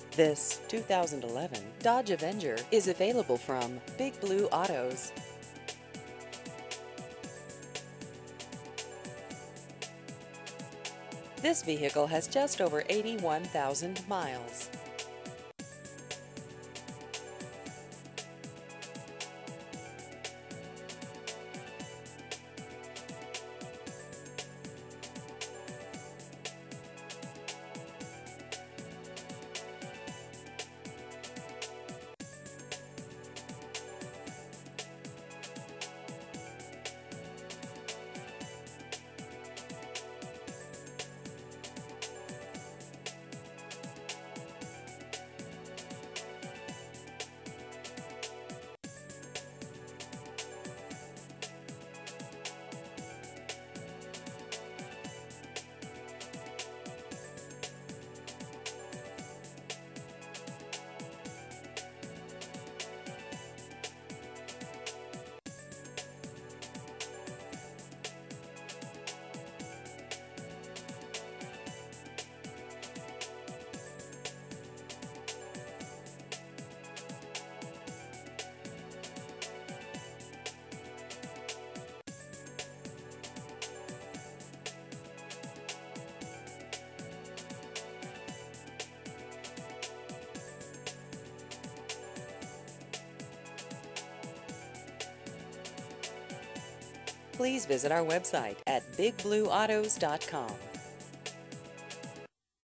This 2011 Dodge Avenger is available from Big Blue Autos. This vehicle has just over 81,000 miles. Please visit our website at bigblueautos.com.